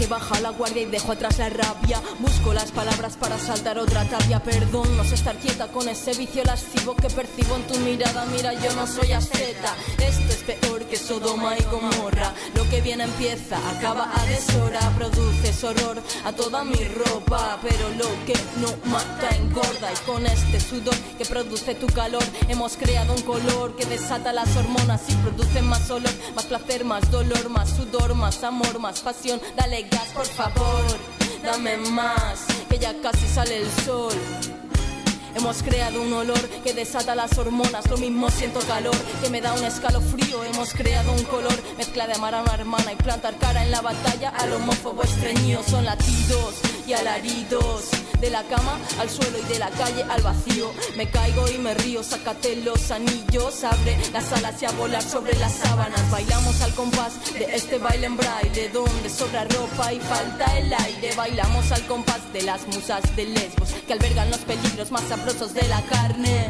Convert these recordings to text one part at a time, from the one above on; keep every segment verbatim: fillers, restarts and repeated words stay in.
que baja la guardia y dejo atrás la rabia. Busco las palabras para saltar otra tabla. Perdón, no sé estar quieta con ese vicio lascivo que percibo en tu mirada. Mira, yo no soy asceta. Esto es peor que Sodoma y Gomorra. Lo que viene empieza, acaba a deshora. Produces horror a toda mi ropa, pero lo que no mata engorda. Y con este sudor que produce tu calor hemos creado un color que desata las hormonas y produce más olor, más placer, más dolor, más sudor, más amor, más pasión. Dale gas, por favor, dame más, que ya casi sale el sol. Hemos creado un olor que desata las hormonas. Lo mismo siento calor que me da un escalofrío. Hemos creado un color, mezcla de amar a una hermana y plantar cara en la batalla al homófobo estreñido. Son latidos y alaridos, de la cama al suelo y de la calle al vacío. Me caigo y me río, sácate los anillos, abre las alas y a volar sobre las sábanas. Bailamos al compás de este baile en braille, donde sobra ropa y falta el aire. Bailamos al compás de las musas de Lesbos, que albergan los peligros más sabrosos de la carne.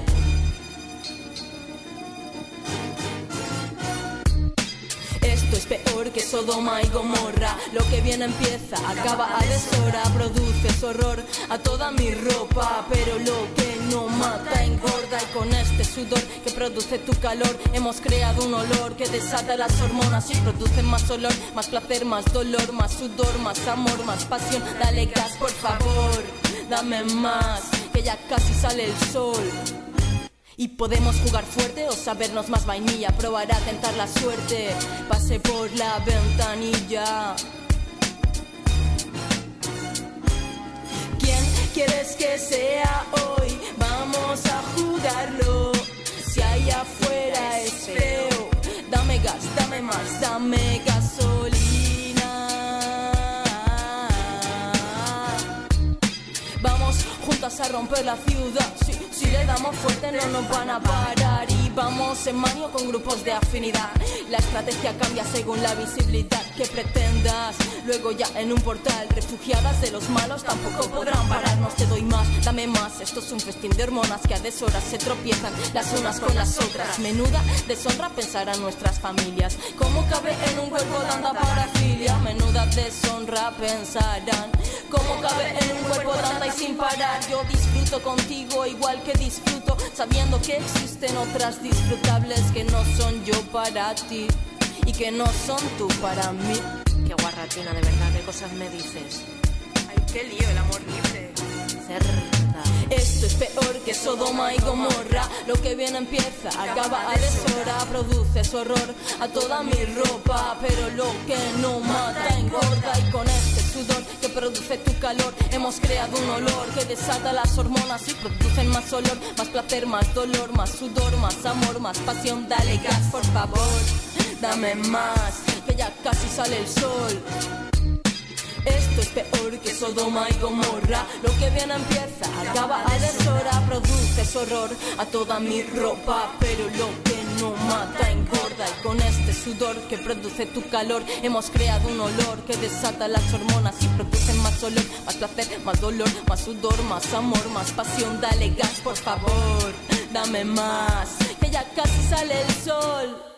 Esto es peor que Sodoma y Gomorra. Lo que viene empieza, acaba a deshora. Produces horror a toda mi ropa, pero lo que no mata engorda. Y con este sudor que produce tu calor hemos creado un olor que desata las hormonas y produce más olor, más placer, más dolor, más sudor, más amor, más pasión. Dale gas, por favor, dame más, que ya casi sale el sol. Y podemos jugar fuerte o sabernos más vainilla. Probar a tentar la suerte, pase por la ventanilla. ¿Quién quieres que sea hoy? Vamos a jugarlo. Si allá afuera es feo, dame gas, dame más, dame gasolina. Vamos juntas a romper la ciudad. Sí, si le damos fuerte no nos van a parar. Y vamos en mayo con grupos de afinidad. La estrategia cambia según la visibilidad que pretendas. Luego ya en un portal, refugiadas de los malos tampoco podrán pararnos. Te doy más, dame más. Esto es un festín de hormonas que a deshoras se tropiezan las unas con las otras. Menuda deshonra pensar a nuestras familias. ¿Cómo cabe en un cuerpo tanta parafilia? Menuda deshonra pensarán. ¿Cómo cabe en un cuerpo tanta y sin parar? Yo disfruto contigo igual que disfruto, sabiendo que existen otras disfrutables que no son yo para ti y que no son tú para mí. Qué guarratina, de verdad, qué cosas me dices. Ay, qué lío el amor libre. Cerda. Esto es peor que Sodoma y Gomorra. Lo que viene empieza, acaba a deshora. Produces horror a toda mi ropa, pero lo que no mata engorda. Y con este sudor que produce tu calor hemos creado un olor que desata las hormonas y producen más olor, más placer, más dolor, más sudor, más amor, más pasión. Dale gas, por favor, dame más, que ya casi sale el sol. Esto es peor que Sodoma y Gomorra. Lo que viene empieza, acaba a deshora. Produces horror a toda mi ropa, pero lo que no mata engorda. Y con este sudor que produce tu calor hemos creado un olor que desata las hormonas y produce más olor, más placer, más dolor, más sudor, más amor, más pasión. Dale gas, por favor, dame más, que ya casi sale el sol.